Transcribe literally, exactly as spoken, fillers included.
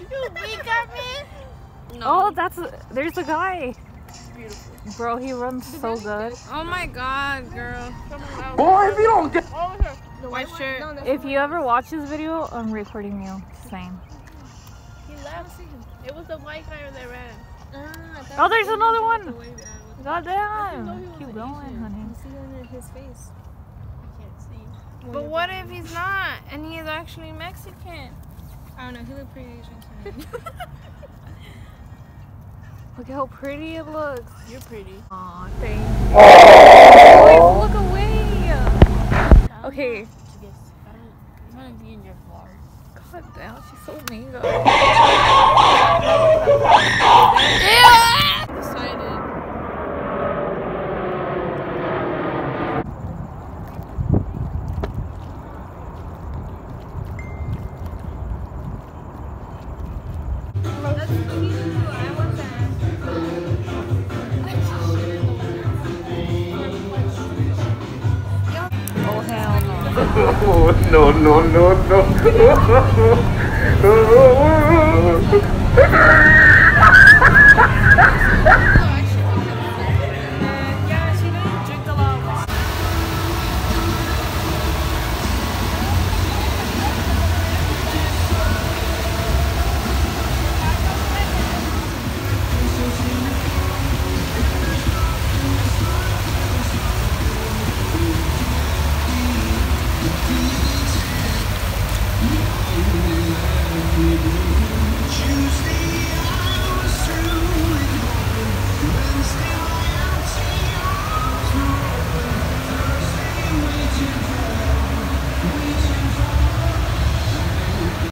You wink at me? No. Oh, that's a, there's a guy. Beautiful. Bro, he runs so good. Oh my god, girl. Boy, if you don't get The white shirt. No, if you ever watch this video, I'm recording you. Same. He left. It was the white guy that ran. Uh, oh, there's another one. God damn. Keep going, honey. You see it in his face. I can't see. But what if he's not and he is actually Mexican? I don't know. He looked pretty Asian to me. Look how pretty it looks. You're pretty. Aw, thank you. Wait, look away. Okay. I want to be in your vlog. God damn, she's so mega. Decided. Oh, hell no. Oh, no, no, no, no.